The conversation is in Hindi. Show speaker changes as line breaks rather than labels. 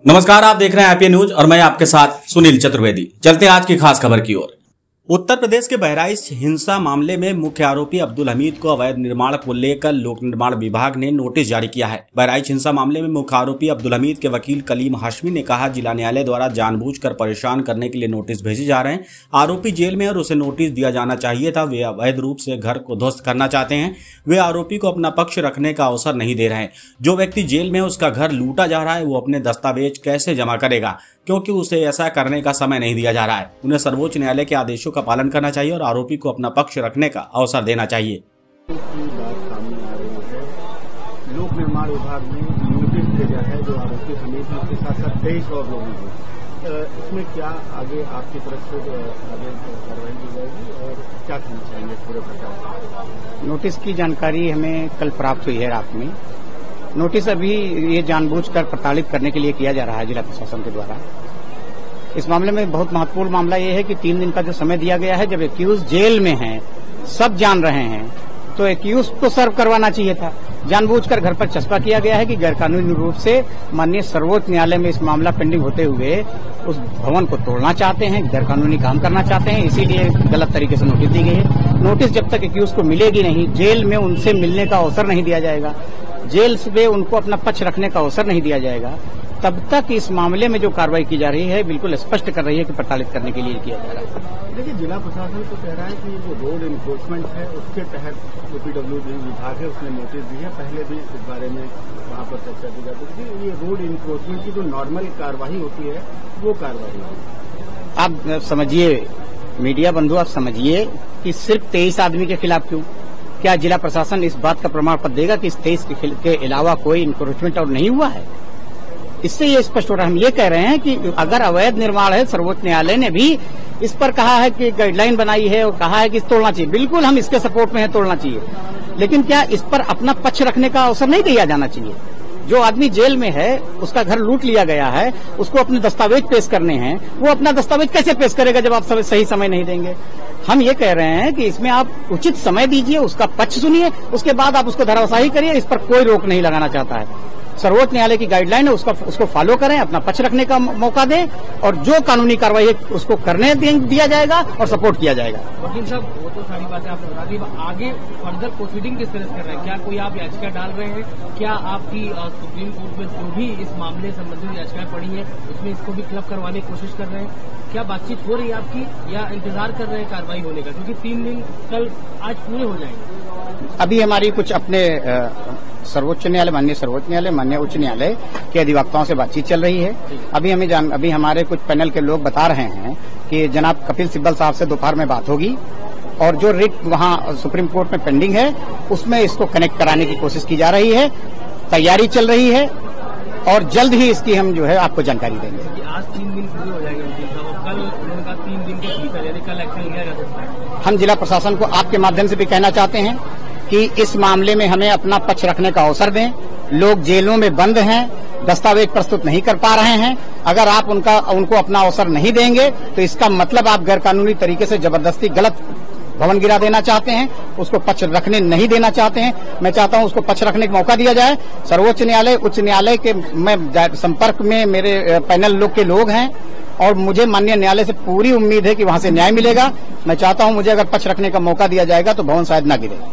नमस्कार, आप देख रहे हैं आईपीएन न्यूज और मैं आपके साथ सुनील चतुर्वेदी। चलते हैं आज की खास खबर की ओर। उत्तर प्रदेश के बहराइच हिंसा मामले में मुख्य आरोपी अब्दुल हमीद को अवैध निर्माण को लेकर लोक निर्माण विभाग ने नोटिस जारी किया है। बहराइच हिंसा मामले में मुख्य आरोपी अब्दुल हमीद के वकील कलीम हाशमी ने कहा, जिला न्यायालय द्वारा जानबूझकर परेशान करने के लिए नोटिस भेजे जा रहे हैं। आरोपी जेल में और उसे नोटिस दिया जाना चाहिए था। वे अवैध रूप से घर को ध्वस्त करना चाहते हैं। वे आरोपी को अपना पक्ष रखने का अवसर नहीं दे रहे हैं। जो व्यक्ति जेल में उसका घर लूटा जा रहा है, वो अपने दस्तावेज कैसे जमा करेगा, क्योंकि उसे ऐसा करने का समय नहीं दिया जा रहा है। उन्हें सर्वोच्च न्यायालय के आदेशों का पालन करना चाहिए और आरोपी को अपना पक्ष रखने का अवसर देना चाहिए।
लोक निर्माण विभाग ने नोटिस भेजा है जो आरोपी हमीद के साथ 23 और लोगों को, इसमें क्या आगे आपकी तरफ से आगे कार्रवाई की जाएगी और क्या कहना चाहेंगे पूरे प्रकार?
नोटिस की जानकारी हमें कल प्राप्त हुई है रात में। नोटिस अभी ये जानबूझकर प्रताड़ित करने के लिए किया जा रहा है जिला प्रशासन के द्वारा। इस मामले में बहुत महत्वपूर्ण मामला ये है कि 3 दिन का जो समय दिया गया है, जब एक्यूज जेल में है, सब जान रहे हैं, तो एक्यूज को सर्व करवाना चाहिए था। जानबूझकर घर पर चस्पा किया गया है कि गैरकानूनी रूप से माननीय सर्वोच्च न्यायालय में इस मामला पेंडिंग होते हुए उस भवन को तोड़ना चाहते हैं, गैरकानूनी काम करना चाहते हैं। इसीलिए गलत तरीके से नोटिस दी गई है। नोटिस जब तक एक्यूज को मिलेगी नहीं, जेल में उनसे मिलने का अवसर नहीं दिया जाएगा, जेल से उनको अपना पक्ष रखने का अवसर नहीं दिया जाएगा, तब तक इस मामले में जो कार्रवाई की जा रही है बिल्कुल स्पष्ट कर रही है कि प्रताड़ित करने के लिए किया जा रहा है।
देखिए, जिला प्रशासन तो कह रहा है कि जो रोड इन्फोर्समेंट है उसके तहत जो पीडब्ल्यूडी विभाग है उसने नोटिस दी है। पहले भी इस बारे में वहाँ पर चर्चा की जाती थी। ये रोड इन्फोर्समेंट की जो नॉर्मल कार्रवाई होती है वो कार्रवाई
आप समझिए, मीडिया बंधु, आप समझिए कि सिर्फ 23 आदमी के खिलाफ क्यों? क्या जिला प्रशासन इस बात का प्रमाण पत्र देगा कि इस 23 के अलावा कोई इन्क्रोचमेंट और नहीं हुआ है? इससे ये स्पष्ट हो रहा है। हम ये कह रहे हैं कि अगर अवैध निर्माण है, सर्वोच्च न्यायालय ने भी इस पर कहा है कि गाइडलाइन बनाई है और कहा है कि तोड़ना चाहिए। बिल्कुल हम इसके सपोर्ट में है, तोड़ना चाहिए, लेकिन क्या इस पर अपना पक्ष रखने का अवसर नहीं दिया जाना चाहिए? जो आदमी जेल में है, उसका घर लूट लिया गया है, उसको अपने दस्तावेज पेश करने हैं, वो अपना दस्तावेज कैसे पेश करेगा जब आप सही समय नहीं देंगे? हम ये कह रहे हैं कि इसमें आप उचित समय दीजिए, उसका पक्ष सुनिए, उसके बाद आप उसको धराशायी करिए। इस पर कोई रोक नहीं लगाना चाहता है। सर्वोच्च न्यायालय की गाइडलाइन है, उसको फॉलो करें, अपना पक्ष रखने का मौका दें और जो कानूनी कार्रवाई है उसको करने दिया जाएगा और सपोर्ट किया जाएगा।
वकील साहब, वो तो सारी बातें आपने बता दी, आगे फर्दर प्रोसीडिंग किस तरह से कर रहे हैं? क्या कोई आप याचिका डाल रहे हैं? क्या आपकी सुप्रीम कोर्ट में जो भी इस मामले संबंधित याचिकाएं पड़ी हैं उसमें इसको भी क्लब करवाने की कोशिश कर रहे हैं? क्या बातचीत हो रही है आपकी या इंतजार कर रहे हैं कार्रवाई होने का? क्योंकि 3 दिन कल आज पूरे हो जाएंगे।
अभी हमारी कुछ अपने सर्वोच्च न्यायालय, माननीय सर्वोच्च न्यायालय, माननीय उच्च न्यायालय के अधिवक्ताओं से बातचीत चल रही है। अभी हमारे कुछ पैनल के लोग बता रहे हैं कि जनाब कपिल सिब्बल साहब से दोपहर में बात होगी और जो रिट वहां सुप्रीम कोर्ट में पेंडिंग है उसमें इसको कनेक्ट कराने की कोशिश की जा रही है। तैयारी चल रही है और जल्द ही इसकी हम जो है आपको जानकारी देंगे।
आज 3 दिन पूरे हो जाएंगे, कल उनका 3 दिन के भीतर यदि कल एक्शन लिया जा सकता है।
हम जिला प्रशासन को आपके माध्यम से भी कहना चाहते हैं कि इस मामले में हमें अपना पक्ष रखने का अवसर दें। लोग जेलों में बंद हैं, दस्तावेज प्रस्तुत नहीं कर पा रहे हैं। अगर आप उनको अपना अवसर नहीं देंगे तो इसका मतलब आप गैरकानूनी तरीके से जबरदस्ती गलत भवन गिरा देना चाहते हैं, उसको पक्ष रखने नहीं देना चाहते हैं। मैं चाहता हूं उसको पक्ष रखने का मौका दिया जाए। सर्वोच्च न्यायालय, उच्च न्यायालय के मैं संपर्क में मेरे पैनल लोग के लोग हैं और मुझे माननीय न्यायालय से पूरी उम्मीद है कि वहां से न्याय मिलेगा। मैं चाहता हूं मुझे अगर पक्ष रखने का मौका दिया जाएगा तो भवन शायद न गिरे।